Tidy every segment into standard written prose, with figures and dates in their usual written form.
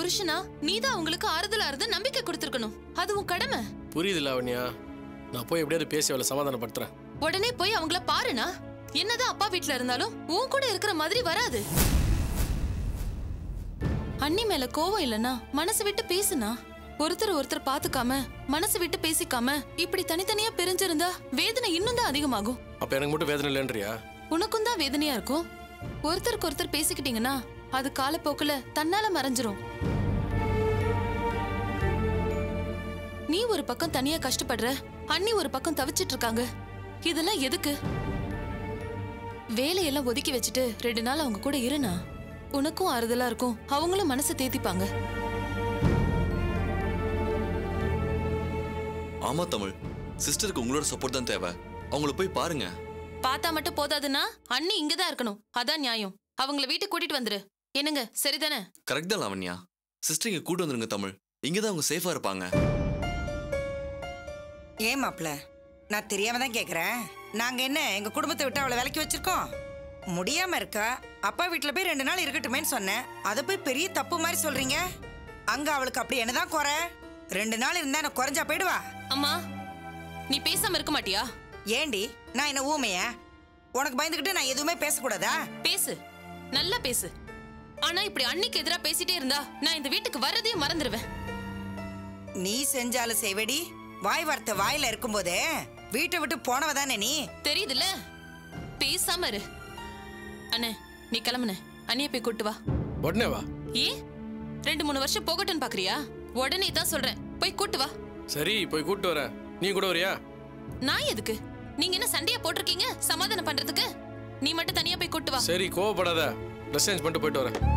புருஷனா நீதான் அவங்களுக்கு ஆறுதலா இருந்து நம்பிக்கை கொடுத்திருக்கணும். அது உன் கடமை. புரியுது லாவண்யா. நான் போய் எப்படியாவது பேசி அவளை சமாதானப்படுத்துறேன். உடனே போய் அவங்கள பாருனா. என்னதான் அப்பா வீட்டுல இருந்தாலும் உன் கூட இருக்கிற மாதிரி வராது. அண்ணி மேல கோவம் இல்லனா மனசு விட்டு பேசுனா. ஒருத்தர் பாத்துக்காம மனசு விட்டு பேசிக்காம இப்படி தனித்தனியா பிரிஞ்சிருந்தா வேதனை இன்னும் தான் அதிகமாகும். அப்ப எனக்கு மட்டும் வேதனை இல்லைன்றியா? உனக்கும் தான் வேதனையா இருக்கும். ஒருத்தருக்கு ஒருத்தர் பேசிக்கிட்டீங்கன்னா அது காலப்போக்குல தன்னால மறைஞ்சிரும். நீ ஒரு பக்கம் தனியா கஷ்டப்படுற, அண்ணி ஒரு பக்கம் தவிச்சிட்டு இருக்காங்க. இதெல்லாம் எதுக்கு? வேலையெல்லாம் ஒதுக்கி வச்சுட்டு 2 நாள் அவங்க கூட இருனா. உனக்கும் ஆறுதலா இருக்கும், அவங்களும் மனசை தேத்திப்பாங்க. ஆமா தமிழ், சிஸ்டருக்கு உங்களோட சப்போர்ட் தான் தேவை. அவங்கள போய் பாருங்க. பார்த்தா மட்டும் போதாதுன்னா அண்ணி இங்கதான் இருக்கணும். அதான் நியாயம். அவங்கள வீட்டுக்கு கூட்டிட்டு வந்துரு. என்னங்க, சரிதானே? கரெக்ட் தான் லாவண்யா. சிஸ்டர் இங்க கூட்டு வந்துருங்க தமிழ். இங்கதான் அவங்க சேஃபா இருப்பாங்க. ஏன் மாப்ள, நான் தெரியாம தான் கேக்குறேன். நாங்க என்ன எங்க குடும்பத்தை விட்டு அவளை விலக்கி வச்சிருக்கோம்? முடியாம இருக்கா, அப்பா வீட்டுல போய் 2 நாள் இருக்கட்டுமேன்னு சொன்னேன். அதை போய் பெரிய தப்பு மாதிரி சொல்றீங்க. அங்க அவளுக்கு அப்படி என்னதான் குறை? 2 நாள் இருந்தா நான் குறைஞ்சா போயிடுவா? அம்மா, நீ பேசாம இருக்க மாட்டியா? ஏண்டி, நான் என்ன ஊமையா? உனக்கு பயந்துகிட்டு நான் எதுவுமே பேசக்கூடாதா? பேசு, நல்லா பேசு. ஆனா இப்படி அன்னிக்கு எதிரா பேசிட்டே இருந்தா நான் இந்த வீட்டுக்கு வர்றதே மறந்துடுவேன். நீ செஞ்சாலும் செய்வடி. வாய் வார்த்தை வாயில இருக்கும்போதே வீட்டை விட்டு போனவதானே நீ? தெரியுதுல்ல, பேசாம இரு. அண்ணே, நீ கிளம்புன. அண்ணிய போய் கூட்டு வா. உடனே வா. ஏன் 2-3 வருஷம் போகட்டும்னு பாக்குறியா? உடனே தான் சொல்றேன், போய் கூட்டு வா. சரி, போய் கூட்டு வரேன். நீ கூட வரியா? நான் எதுக்கு? நீங்க என்ன சண்டையா போட்டிருக்கீங்க சமாதானம் பண்றதுக்கு? நீ மட்டும் தனியா போய் கூட்டு வா. சரி, கோவப்படாத. ட்ரெஸ் சேஞ்ச் பண்ணிட்டு போயிட்டு வரேன்.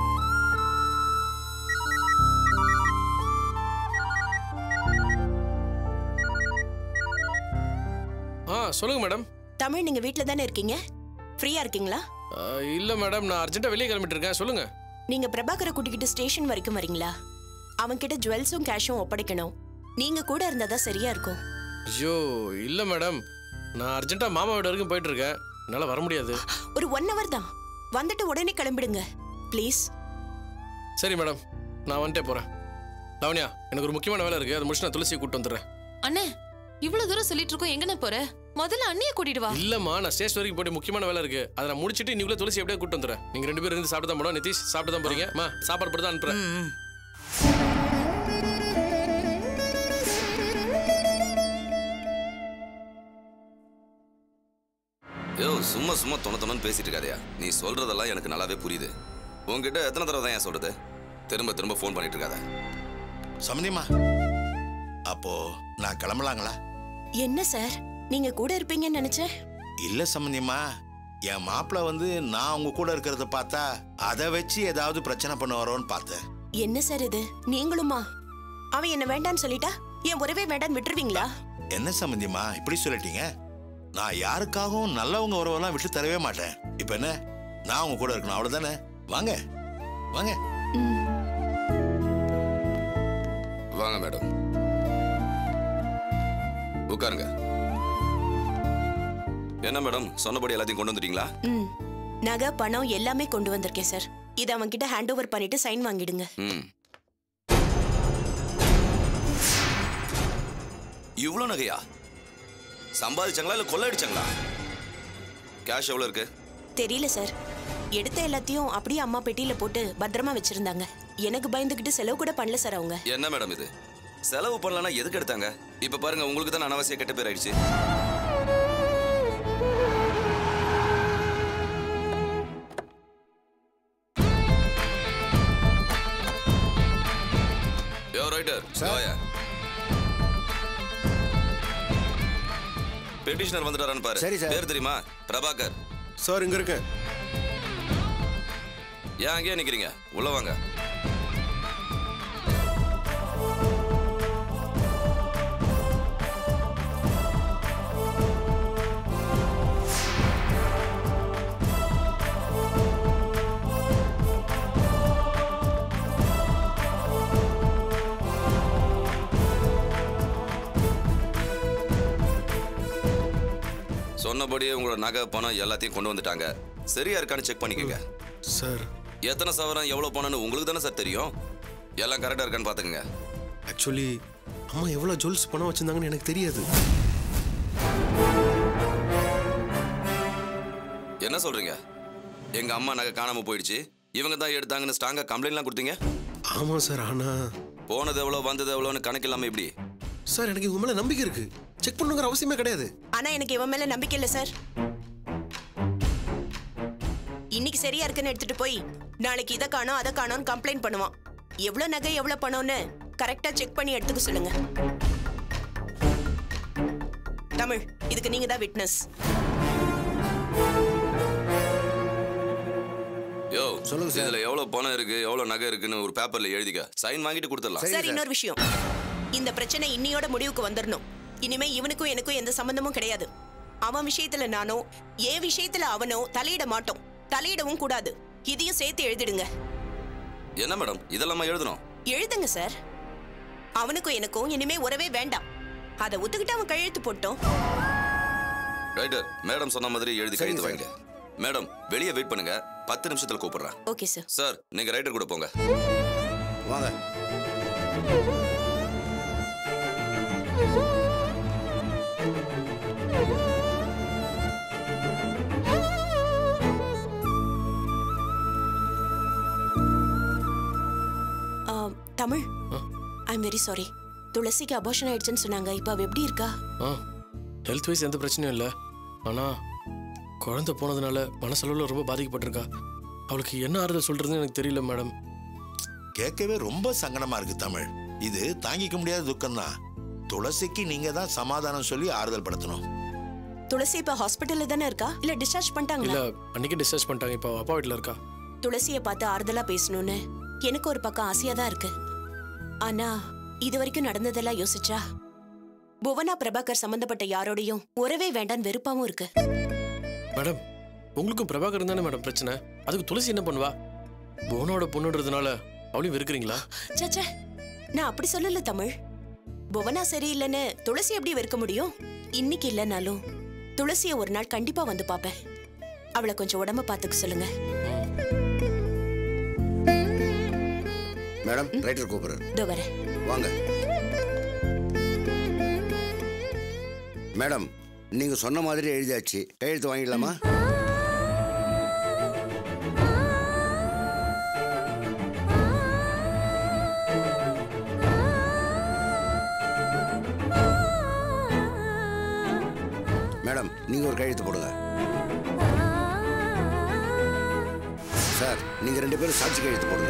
சொல்லுங்க மேடம். தமிழ், நீங்க வீட்ல தானே இருக்கீங்க? ஃப்ரீயா இருக்கீங்களா? இல்ல மேடம், நான் அர்ஜென்ட்டா வெளியே கிளம்பிட்டு இருக்கேன். சொல்லுங்க. நீங்க பிரபாகரை கூட்டிக்கிட்டு ஸ்டேஷன் வரைக்கும் வரீங்களா? அவன் கிட்ட ஜுவல்ஸும் கேஷும் ஒப்படைக்கணும். நீங்க கூட இருந்தாதான் சரியா இருக்கும். ஐயோ, இல்ல மேடம், நான் அர்ஜென்ட்டா மாமா வீடு வரைக்கும் போயிட்டு இருக்கேன். என்னால வர முடியாது. ஒரு 1 hour தான். வந்துட்டு உடனே கிளம்பிடுங்க ப்ளீஸ். சரி மேடம், நான் வந்துட்டே போறேன். லாவண்யா, எனக்கு ஒரு முக்கியமான வேலை இருக்கு. அதை முடிச்சு நான் துளசியை கூட்டு வந்துடுறேன். அண்ணே, இவ்வளவு தூரம் சொல்லிட்டு இருக்கோம், எங்கன்னு போற? முதல்ல அண்ணிய கூட்டிட்டு வா. இல்லம்மா, நான் ஸ்டேஷன் வரைக்கும் போய் முக்கியமான வேலை இருக்கு. அதை நான் முடிச்சிட்டு நீங்களே துளசி எப்படியே கூட்டு வந்துடுறேன். நீங்க 2 பேரும் இருந்து சாப்பிட்டு தான் போனோம். நிதிஷ் சாப்பிட்டு தான் போறீங்க. சாப்பாடு போட்டு தான் அனுப்புறேன். யோ, சும்மா சும்மா தொணத்தொன்னு பேசிட்டு இருக்காதயா. நீ சொல்றதெல்லாம் எனக்கு நல்லாவே புரியுது. உங்ககிட்ட எத்தனை தடவை தான் ஏன் சொல்றது? திரும்ப திரும்ப ஃபோன் பண்ணிட்டு இருக்காத. சம்பந்தியம்மா, அப்போ நான் கிளம்பலாங்களா? என்ன சார், நீங்க கூட இருப்பீங்கன்னு நினைச்சேன். இல்ல சம்பந்தியம்மா, என் மாப்பிள்ள வந்து நான் உங்க கூட இருக்கிறத பார்த்தா அதை வச்சு ஏதாவது பிரச்சனை பண்ண வரோன்னு பார்த்தேன். என்ன சார் இது, நீங்களுமா? அவன் என்ன வேண்டான்னு சொல்லிட்டா என் உறவே வேண்டான்னு விட்டுருவீங்களா? என்ன சம்பந்தியம்மா இப்படி சொல்லிட்டீங்க? நான் யாருக்காகவும் நல்லவங்க உறவெல்லாம் விட்டு தரவே மாட்டேன். இப்ப என்ன, நான் உங்க கூட இருக்கணும், அவ்வளவுதானே? வாங்க வாங்க வாங்க மேடம், உட்காருங்க. என்ன மேடம், சொன்னபடி எல்லாத்தையும் கொண்டு வந்துட்டீங்களா? நகை பணம் எல்லாமே கொண்டு வந்திருக்கேன் சார். இதை அவன் கிட்ட ஹேண்ட் ஓவர் பண்ணிட்டு சைன் வாங்கிடுங்க. இவ்வளவு நகையா? சம்பாதிச்சாங்களா இல்ல கொள்ளையடிச்சாங்களா? கேஷ் எவ்வளவு இருக்கு? தெரியல சார். எடுத்த எல்லாத்தையும் அப்படியே அம்மா பெட்டியில போட்டு பத்திரமா வச்சிருந்தாங்க. எனக்கு பயந்துகிட்டு செலவு கூட பண்ணல சார் அவங்க. என்ன மேடம் இது, செலவு பண்ணலன்னா எதுக்கு எடுத்தாங்க? இப்ப பாருங்க, உங்களுக்கு தான் அனாவசிய கெட்ட பேர் ஆயிடுச்சு. பெட்டிஷனர் வந்துட்டாரான்னு பாரு. சரி சார். பேர் தெரியுமா? பிரபாகர் சார். இங்க இருக்கு. ஏன் அங்கேயே நிக்கிறீங்க? உள்ள வாங்க. சொன்னபடியே உங்களோட நகை பணம் எல்லாத்தையும் கொண்டு வந்துட்டாங்க. சரியா இருக்கான்னு செக் பண்ணிக்கங்க சார். எத்தனை சவரம் எவ்வளவு பணம்னு உங்களுக்கு தானே சார் தெரியும். எல்லாம் கரெக்டா இருக்கான்னு பாத்துக்கங்க. ஆக்சுவலி அம்மா எவ்வளவு ஜுவல்ஸ் பணம் வச்சிருந்தாங்கன்னு எனக்கு தெரியாது. என்ன சொல்றீங்க? எங்க அம்மா நகை காணாம போயிடுச்சு, இவங்க தான் எடுத்தாங்கன்னு ஸ்ட்ராங்கா கம்ப்ளைண்ட்லாம் கொடுத்தீங்க. ஆமா சார். ஆனா போனது எவ்வளோ வந்தது எவ்வளோன்னு கணக்கு இல்லாம எப்படி? சார் எனக்கு இவங்க மேல நம்பிக்கை இருக்கு. செக் பண்ணுங்கிற அவசியமே கிடையாது. ஆனா எனக்கு இவன் மேல நம்பிக்கை இல்ல சார். இன்னைக்கு சரியா இருக்குன்னு எடுத்துட்டு போய் நாளைக்கு இதை காணோம் அதை காணோம்னு கம்ப்ளைண்ட் பண்ணுவான். எவ்வளவு நகை எவ்வளவு பணம்னு கரெக்டா செக் பண்ணி எடுத்துக்க சொல்லுங்க. தமிழ், இதுக்கு நீங்க தான் விட்னஸ். யோ சொல்லுங்க சார். இதுல எவ்வளவு பணம் இருக்கு எவ்வளவு நகை இருக்குன்னு ஒரு பேப்பர்ல எழுதிக்க, சைன் வாங்கிட்டு கொடுத்துடலாம். சார் இன்னொரு விஷயம், இந்த பிரச்சனை இன்னியோட முடிவுக்கு வந்துடணும். இனிமே இவனுக்கும் எனக்கும் எந்த சம்பந்தமும் கிடையாது. அவன் விஷயத்துல நானோ என் விஷயத்துல அவனோ தலையிட மாட்டோம், தலையிடவும் கூடாது. இதையும் சேர்த்து எழுதிடுங்க. என்ன மேடம் இதெல்லாம் எழுதணும்? எழுதுங்க சார். அவனுக்கும் எனக்கும் இனிமே உறவே வேண்டாம். அதை ஒத்துக்கிட்டு அவன் கையெழுத்து போட்டோம். ரைட்டர், மேடம் சொன்ன மாதிரி எழுதி கையெழுத்து வாங்க. மேடம் வெளியே வெயிட் பண்ணுங்க, 10 நிமிஷத்துல கூப்பிடுறேன். Okay sir. சார் நீங்க ரைட்டர் கூட போங்க. வாங்க. Tamil, I am very sorry. துளசிக்கு அபார்ஷன் ஆயிடுச்சுன்னு சொன்னாங்க. இப்போ அவ எப்படி இருக்கா? ஹெல்த் வைஸ் எந்த பிரச்சனையும் இல்லை. ஆனால் குழந்தை போனதுனால மனசளவில் ரொம்ப பாதிக்கப்பட்டிருக்கா. அவளுக்கு என்ன ஆறுதல் சொல்றதுன்னு எனக்கு தெரியல மேடம். கேட்கவே ரொம்ப சங்கடமா இருக்கு தமிழ். இது தாங்கிக்க முடியாத துக்கம் தான். துளசிக்கு நீங்க தான் சமாதானம் சொல்லி ஆறுதல் படுத்தணும். துளசி இப்ப ஹாஸ்பிட்டல்ல தானே இருக்கா, இல்ல டிஸ்சார்ஜ் பண்ணிட்டாங்களா? இல்ல, அன்னைக்கு டிஸ்சார்ஜ் பண்ணிட்டாங்க. இப்போ அப்பா வீட்டில் இருக்கா. துளசியை பார்த்து ஆறுதலா பேசணும்னு எனக்கு ஒரு பக்கம் ஆசையா தான் இருக்கு. ஆனா இது வரைக்கும் நடந்ததெல்லாம் யோசிச்சா புவனா பிரபாகர் சம்பந்தப்பட்ட யாரோடையும் உறவே வேண்டான்னு வெறுப்பாவும் இருக்கு. மேடம் உங்களுக்கும் பிரபாகர் தானே மேடம் பிரச்சனை. அதுக்கு துளசி என்ன பண்ணுவா? புவனோட பொண்ணுன்றதுனால அவளையும் வெறுக்கிறீங்களா? சச்சே, நான் அப்படி சொல்லல தமிழ். புவனா சரியில்லைன்னு துளசி எப்படி வெறுக்க முடியும்? இன்னைக்கு இல்லைனாலும் துளசிய ஒரு நாள் கண்டிப்பா வந்து பாப்பேன். அவளை கொஞ்சம் உடம்ப பாத்துக்க சொல்லுங்க. மேடம் ரைட்டர் கூப்பிடுறேன். இதோ வரேன். வாங்க மேடம், நீங்க சொன்ன மாதிரி எழுதியாச்சு. கையெழுத்து வாங்கிடலாமா? மேடம் நீங்க ஒரு கையெழுத்து போடுங்க. சார் நீங்க 2 பேரும் சாட்சி கையெழுத்து போடுங்க.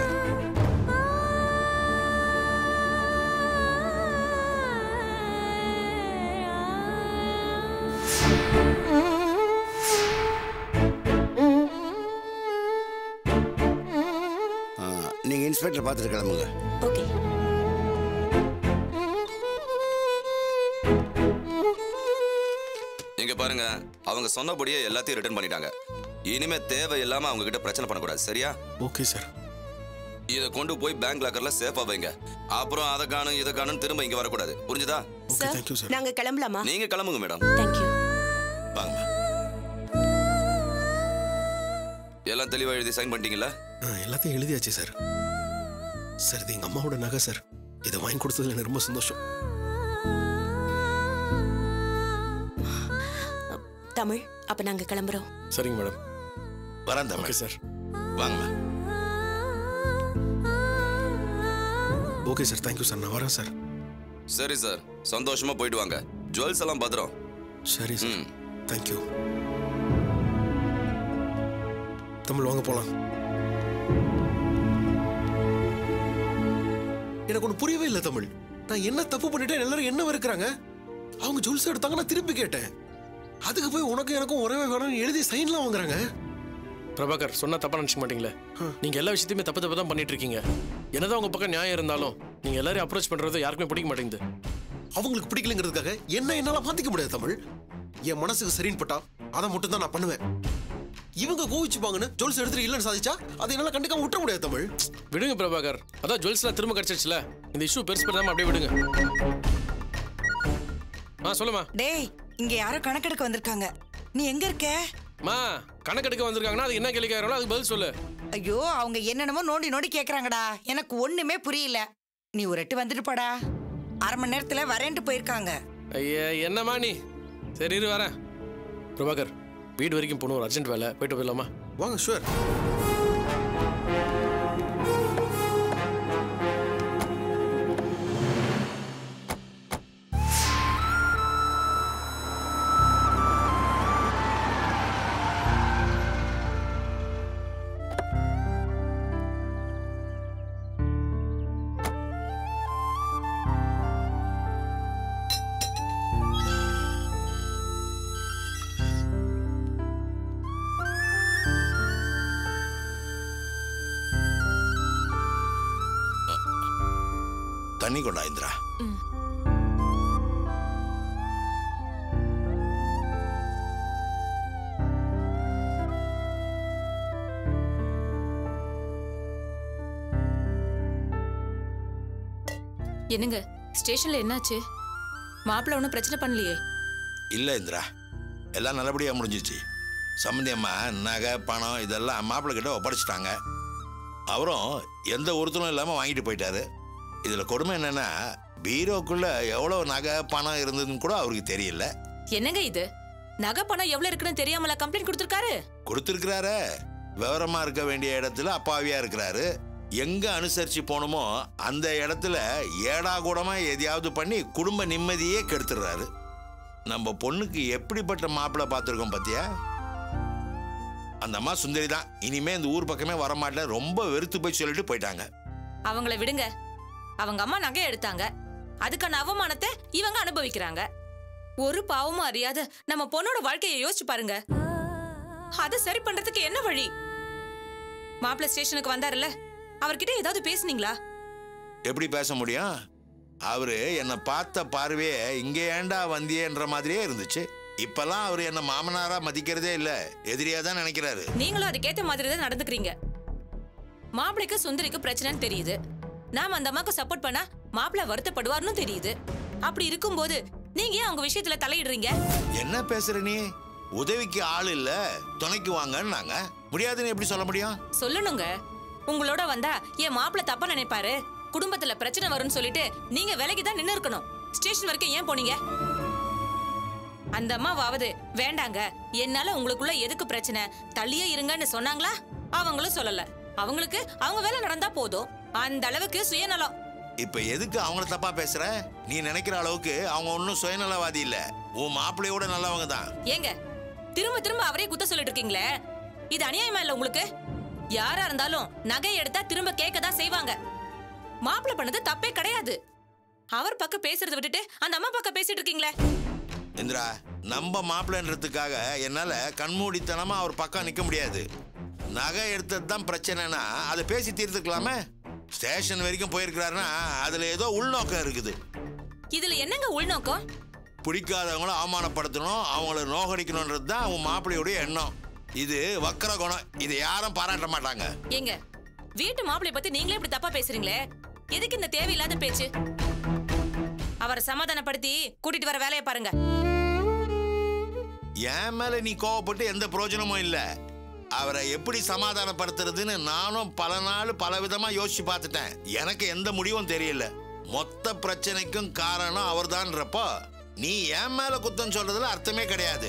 நீங்க இன்ஸ்பெக்டர் பார்த்துட்டு கிளம்புங்க. ஓகே. இங்க பாருங்க, அவங்க சொன்னபடியே எல்லாத்தையும் ரிட்டர்ன் பண்ணிட்டாங்க. இனிமே தேவையில்லாம அவங்க கிட்ட பிரச்சனை பண்ணக்கூடாது, சரியா? Okay sir. இதை கொண்டு போய் பேங்க் லாக்கர்ல சேஃபா வைங்க. அப்புறம் அதை காணும் இதை காணும் திரும்ப இங்க வரக்கூடாது, புரிஞ்சுதா? Okay, thank you sir. நாங்க கிளம்பலாமா? நீங்க கிளம்புங்க மேடம். Thank you. வாங்க. எல்லாம் தெளிவா எழுதி சைன் பண்ணிட்டீங்களா? எல்லாத்தையும் எழுதியாச்சு சார். சார் இது எங்க அம்மாவோட நகை சார். இதை வாங்கி கொடுத்ததுல எனக்கு ரொம்ப சந்தோஷம். தமிழ், அப்ப நாங்க கிளம்புறோம். சரிங்க மேடம். வரேன் ஓகே தமிழ். சார். வாங்க. Okay sir, thank you sir. நான் வரேன் சார். சரி சார், சந்தோஷமா போயிட்டு வாங்க. ஜுவல்ஸ் எல்லாம் பத்திரம். சரி சார், தேங்க் யூ. தமிழ் வாங்க போலாம். எனக்கு ஒண்ணு புரியவே இல்லை தமிழ். நான் என்ன தப்பு பண்ணிட்டேன்? எல்லாரும் என்ன வெறுக்கிறாங்க? அவங்க ஜுவல்ஸ் எடுத்தாங்க, நான் திருப்பி கேட்டேன். அதுக்கு போய் உனக்கும் எனக்கும் உறவே வேணும்னு எழுதி சைன்லாம் வாங்குறாங்க. பிரபாகர் சொன்னா தப்பா நினைச்சுக்க மாட்டீங்களே? நீங்க எல்லா விஷயத்தையுமே தப்பு தான் பண்ணிட்டு இருக்கீங்க. என்னதான் உங்க பக்கம் நியாயம் இருந்தாலும் நீங்க எல்லாரும் அப்ரோச் பண்றது யாருக்குமே பிடிக்க மாட்டேங்குது. அவங்களுக்கு பிடிக்கலங்கிறதுக்காக என்ன என்னால மாத்திக்க முடியாது தமிழ். என் மனசுக்கு சரின்னு பட்டா அதை மட்டும் தான் நான் பண்ணுவேன். இவங்க கோவிச்சுப்பாங்கன்னு ஜுவல்ஸ் எடுத்துட்டு இல்லைன்னு சாதிச்சா அதை என்னால கண்டிப்பா விட்டுற முடியாது தமிழ். விடுங்க பிரபாகர், அதான் ஜுவல்ஸ்லாம் திரும்ப கிடைச்சிருச்சுல, இந்த இஷ்யூ பெருசு பண்ணாம அப்படியே விடுங்க. சொல்லுமா. டேய், இங்க யாரோ கணக்கெடுக்க வந்திருக்காங்க. நீ எங்க இருக்க? மா கணக்கெடுக்க வந்திருக்காங்கன்னா அது என்ன கேள்வி கேட்கறாங்களோ அதுக்கு பதில் சொல்லு. ஐயோ அவங்க என்னென்னமோ நோண்டி நோண்டி கேக்குறாங்கடா, எனக்கு ஒண்ணுமே புரியல. நீ ஒரு எட்டு வந்துட்டு போடா. 1/2 மணி நேரத்துல வரேன்ட்டு போயிருக்காங்க. ஐயா என்னம்மா நீ? சரி இரு வரேன். பிரபாகர் வீடு வரைக்கும் போகணும், ஒரு அர்ஜென்ட் வேலை, போயிட்டு போயிடலாமா? வாங்க. ஷுவர். தண்ணி கொண்டா இந்திரா. என்னங்க ஸ்டேஷன்ல என்னாச்சு? மாப்பிள்ள ஒன்றும் பிரச்சனை பண்ணலையே? இல்ல இந்திரா, எல்லாம் நல்லபடியா முடிஞ்சிச்சு. சம்பந்தி அம்மா நகை பணம் இதெல்லாம் மாப்பிள்ளை கிட்ட ஒப்படைச்சிட்டாங்க. அவரும் எந்த ஒருத்தரும் இல்லாம வாங்கிட்டு போயிட்டாரு. இதுல கொடுமை என்னன்னா, பீரோக்குள்ள எவ்வளவு நகை பணம் இருந்ததுன்னு கூட அவருக்கு தெரியல. என்னங்க இது? நகை பணம் எவ்வளவு இருக்குன்னு தெரியாமல கம்ப்ளைண்ட் கொடுத்திருக்காரு? கொடுத்திருக்கிறாரு. விவரமா இருக்க வேண்டிய இடத்துல அப்பாவியா இருக்கிறாரு. எங்க அனுசரிச்சு போனோமோ அந்த இடத்துல ஏடா கூடமா எதையாவது பண்ணி குடும்ப நிம்மதியே கெடுத்துடுறாரு. நம்ம பொண்ணுக்கு எப்படிப்பட்ட மாப்பிள்ளை பார்த்துருக்கோம் பாத்தியா? அந்த அம்மா சுந்தரி தான். இனிமே இந்த ஊர் பக்கமே வரமாட்டேன், ரொம்ப வெறுத்து போய் சொல்லிட்டு போயிட்டாங்க. அவங்கள விடுங்க. அவங்க அம்மா நகை எடுத்தாங்க, அதுக்கான அவமானத்தை இவங்க அனுபவிக்கிறாங்க. ஒரு பாவமும் அறியாத நம்ம பொண்ணோட வாழ்க்கையை யோசிச்சு பாருங்க. அதை சரி பண்றதுக்கு என்ன வழி? மாப்பிள்ள ஸ்டேஷனுக்கு வந்தாருல்ல, அவர்கிட்ட ஏதாவது பேசுனீங்களா? எப்படி பேச முடியும்? அவரு என்னை பார்த்த பார்வையே இங்கே ஏண்டா வந்தியன்ற மாதிரியே இருந்துச்சு. இப்பெல்லாம் அவரு என்ன மாமனாரா மதிக்கிறதே இல்ல, எதிரியா தான் நினைக்கிறாரு. நீங்களும் அதுக்கேத்த மாதிரி தான் நடந்துக்கிறீங்க. மாப்பிளைக்கு சுந்தரிக்கு பிரச்சனைன்னு தெரியுது. நாம அந்த அம்மாக்கு சப்போர்ட் பண்ணா மாப்பிள்ள வருத்தப்படுவார்னு தெரியுது. அப்படி இருக்கும்போது நீங்க ஏன் அவங்க விஷயத்துல தலையிடுறீங்க? என்ன பேசுற நீ? உதவிக்கு ஆள் இல்ல, துணைக்கு வாங்கன்னாங்க. முடியாதுன்னு எப்படி சொல்ல முடியும்? சொல்லணுங்க. உங்களோட வந்தா என் மாப்பிள்ள தப்பா நினைப்பாரு, குடும்பத்துல பிரச்சனை வரும்னு சொல்லிட்டு நீங்க விலகி தான் நின்னு இருக்கணும். ஸ்டேஷன் வரைக்கும் ஏன் போனீங்க? அந்த அம்மாவாவது வேண்டாங்க, என்னால உங்களுக்குள்ள எதுக்கு பிரச்சனை, தள்ளியே இருங்கன்னு சொன்னாங்களா? அவங்களும் சொல்லல. அவங்களுக்கு அவங்க வேலை நடந்தா போதும். அந்த அளவுக்கு சுயநலம். இப்ப எதுக்கு அவங்கள தப்பா பேசுற? நீ நினைக்கிற அளவுக்கு அவங்க ஒன்னும் சுயநலவாதி இல்ல. உன் மாப்பிள்ளையோட நல்லவங்க தான். ஏங்க திரும்ப திரும்ப அவரே குத்த சொல்லிட்டு இருக்கீங்களே, இது அநியாயமா இல்ல உங்களுக்கு? யாரா இருந்தாலும் நகை எடுத்தா திரும்ப கேட்கதான் செய்வாங்க. மாப்பிள்ள பண்ணது தப்பே கிடையாது. அவர் பக்கம் பேசுறதை விட்டுட்டு அந்த அம்மா பக்கம் பேசிட்டு இருக்கீங்களே. இந்திரா, நம்ம மாப்பிள்ளைன்றதுக்காக என்னால கண்மூடித்தனமா அவர் பக்கம் நிக்க முடியாது. நகை எடுத்தது தான் பிரச்சனைனா அதை பேசி தீர்த்துக்கலாமே. ஸ்டேஷன் வரைக்கும் போயிருக்கிறாருன்னா அதுல ஏதோ உள்நோக்கம் இருக்குது. இதுல என்னங்க உள்நோக்கம்? பிடிக்காதவங்கள அவமானப்படுத்தணும், அவங்கள நோகடிக்கணும்ன்றது தான் உன் மாப்பிள்ளையுடைய எண்ணம். இது வக்கர குணம். இதை யாரும் பாராட்ட மாட்டாங்க. ஏங்க வீட்டு மாப்பிள்ளை பத்தி நீங்களே இப்படி தப்பா பேசுறீங்களே, எதுக்கு இந்த தேவையில்லாத பேச்சு? அவரை சமாதானப்படுத்தி கூட்டிட்டு வர வேலையை பாருங்க. என் மேல நீ கோவப்பட்டு எந்த பிரயோஜனமும் இல்ல. அவரை எப்படி சமாதானப்படுத்துறதுன்னு நானும் பல நாள் பல விதமா யோசிச்சு பார்த்துட்டேன். எனக்கு எந்த முடிவும் தெரியல. மொத்த பிரச்சனைக்கும் காரணம் அவர்தான்றப்போ நீ என் மேல குத்தம் சொல்றதுல அர்த்தமே கிடையாது.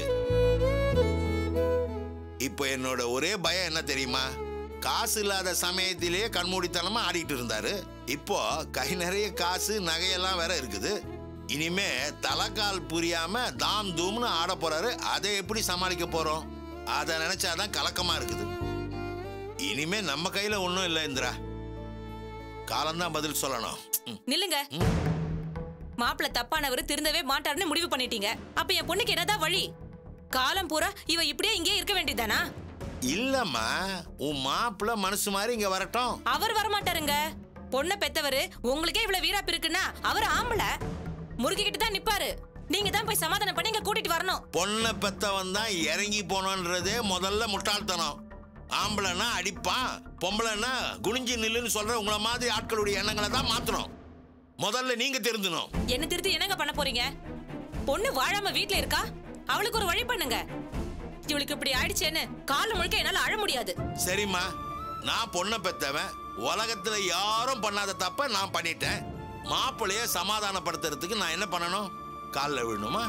இப்போ என்னோட ஒரே பயம் என்ன தெரியுமா? காசு இல்லாத சமயத்திலேயே கண்மூடித்தனமா ஆடிட்டு இருந்தாரு. இப்போ கை நிறைய காசு நகையெல்லாம் வேற இருக்குது. இனிமே தலைக்கால் புரியாம தாம் தூம்னு ஆட போறாரு. அதை எப்படி சமாளிக்க போறோம்? அதை நினைச்சாதான் கலக்கமா இருக்குது. இனிமே நம்ம கையில ஒண்ணும் இல்லை இந்திரா. காலம்தான் பதில் சொல்லணும். நில்லுங்க. மாப்பிள்ள தப்பானவர் திருந்தவே மாட்டாருன்னு முடிவு பண்ணிட்டீங்க. அப்ப என் பொண்ணுக்கு என்னதான் வழி? காலம் பூரா இவ இப்படியே இங்கே இருக்க வேண்டியதானா? இல்லம்மா, உன் மாப்பிள்ள மனசு மாதிரி இங்க வரட்டும். அவர் வரமாட்டாருங்க. பொண்ணை பெத்தவரு உங்களுக்கே இவ்வளவு வீராப்பு இருக்குன்னா அவர் ஆம்பளை முருகிக்கிட்டு தான் நிப்பாரு. நீங்க தான் போய் சமாதானம் பண்ணி இங்க கூட்டிட்டு வரணும். பொண்ணை பெத்தவன் தான் இறங்கி போனோன்றதே முதல்ல முட்டாள்தனம். ஆம்பளைன்னா அடிப்பான், பொம்பளைன்னா குனிஞ்சு நில்லுன்னு சொல்ற உங்களை மாதிரி ஆட்களுடைய எண்ணங்களை தான் மாத்தணும். முதல்ல நீங்க திருந்தணும். என்ன திருத்தி என்னங்க பண்ண போறீங்க? பொண்ணு வாழாம வீட்டுல இருக்கா, அவளுக்கு ஒரு வழி பண்ணுங்க. இவளுக்கு இப்படி ஆயிடுச்சேன்னு கால முழுக்க என்னால அழ முடியாது. சரிம்மா, நான் பொண்ணை பெத்தவன். உலகத்துல யாரும் பண்ணாத தப்ப நான் பண்ணிட்டேன். மாப்பிள்ளைய சமாதானப்படுத்துறதுக்கு நான் என்ன பண்ணணும்? காலில் விழணுமா?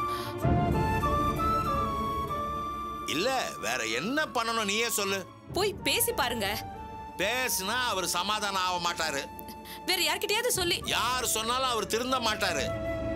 இல்ல வேற என்ன பண்ணணும் நீயே சொல்லு. போய் பேசி பாருங்க. பேசுனா அவர் சமாதானம் ஆக மாட்டாரு. வேற யார்கிட்டயாவது சொல்லி. யார் சொன்னாலும் அவர் திருந்த மாட்டாரு.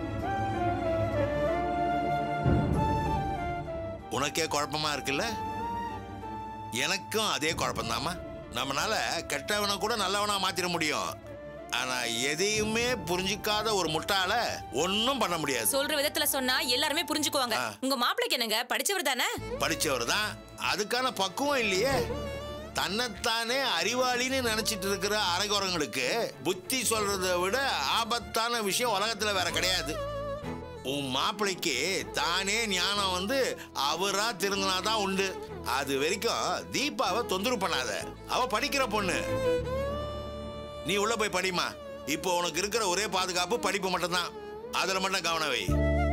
உனக்கே குழப்பமா இருக்குல்ல? எனக்கும் அதே குழப்பம்தாம்மா. நம்மளால கெட்டவனை கூட நல்லவனா மாத்திர முடியும். ஆனா எதையுமே புரிஞ்சுக்காத ஒரு முட்டாள ஒன்னும் பண்ண முடியாது. சொல்ற விதத்துல சொன்னா எல்லாருமே புரிஞ்சுக்குவாங்க. உங்க மாப்பிளைக்கு என்னங்க படிச்சவர் தானே? படிச்சவர் தான். அதுக்கான பக்குவம் இல்லையே. தன்னைத்தானே அறிவாளின்னு நினைச்சிட்டு இருக்கிற அரைகுறங்களுக்கு புத்தி சொல்றதை விட ஆபத்தான விஷயம் உலகத்துல வேற கிடையாது. உன் மாப்பிளைக்கு தானே ஞானம் வந்து அவரா திருந்தினாதான் உண்டு. அது வரைக்கும் தீபாவை தொந்தரவு பண்ணாத. அவ படிக்கிற பொண்ணு. நீ உள்ள போய் படிமா. இப்போ உனக்கு இருக்கிற ஒரே பாதுகாப்பு படிப்பு மட்டும்தான். அதுல மட்டும் கவனம் வை.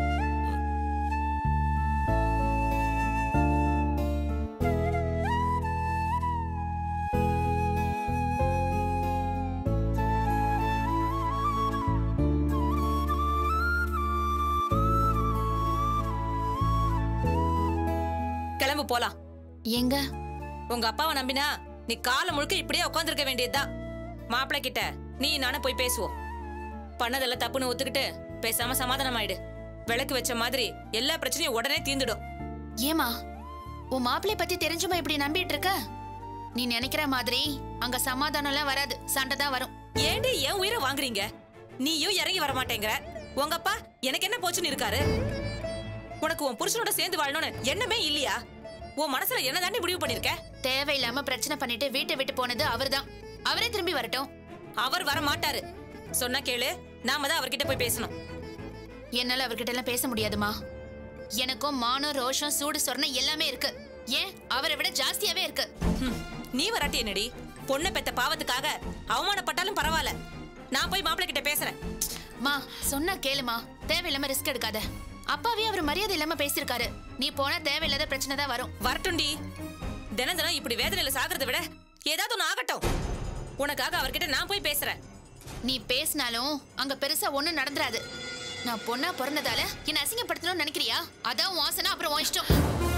கிளம்பு போலாம். எங்க? உங்க அப்பாவை நம்பினா நீ கால முழுக்க இப்படியே உட்காந்துருக்க வேண்டியதுதான். மாப்பிள்ளை கிட்ட நீ நானும் போய் பேசுவோம். பண்ணதெல்லாம் தப்புன்னு ஒத்துக்கிட்டு பேசாம சமாதானம் ஆயிடு. விளக்கு வச்ச மாதிரி எல்லா பிரச்சனையும் உடனே தீர்ந்துடும். ஏமா உன் மாப்பிள்ளை பத்தி தெரிஞ்சுமா இப்படி நம்பிட்டு இருக்க? நீ நினைக்கிற மாதிரி அங்க சமாதானம் எல்லாம் வராது, சண்டை தான் வரும். ஏண்டி என் உயிரை வாங்குறீங்க? நீயும் இறங்கி வர மாட்டேங்கிற. உங்க அப்பா எனக்கு என்ன போச்சுன்னு இருக்காரு. உனக்கு உன் புருஷனோட சேர்ந்து வாழணும்னு எண்ணமே இல்லையா? உன் மனசுல என்ன தாண்டி முடிவு பண்ணிருக்க? தேவையில்லாம பிரச்சனை பண்ணிட்டு வீட்டை விட்டு போனது அவர்தான். அவரே திரும்பி வரட்டும். அவர் வர மாட்டாரு. சொன்னா கேளு, நாம தான் அவர்கிட்ட போய் பேசணும். என்னால அவர்கிட்ட எல்லாம் பேச முடியாதுமா. எனக்கும் மானம், ரோஷம், சூடு, சொர்ணம் எல்லாமே இருக்கு. ஏன் அவரை விட ஜாஸ்தியாவே இருக்கு. நீ வராட்டி என்னடி? பொண்ணை பெத்த பாவத்துக்காக அவமானப்பட்டாலும் பரவாயில்ல. நான் போய் மாப்பிள்ளை கிட்ட பேசுறேன். மா சொன்னா கேளுமா. தேவையில்லாம ரிஸ்க் எடுக்காத. அப்பாவே அவர் மரியாதை இல்லாம பேசிருக்காரு. நீ போனா தேவையில்லாத பிரச்சனை தான் வரும். வரட்டும்டி. தினம் தினம் இப்படி வேதனையில சாகிறத விட ஏதாவது ஒண்ணு ஆகட்டும். உனக்காக அவர்கிட்ட நான் போய் பேசுறேன். நீ பேசினாலும் அங்க பெருசா ஒண்ணும் நடந்துராது. நான் பொண்ணா பிறந்ததால என்ன அசிங்கப்படுத்தணும்னு நினைக்கிறியா? அதான் வாசனா, அப்புறம் உன் இஷ்டம்.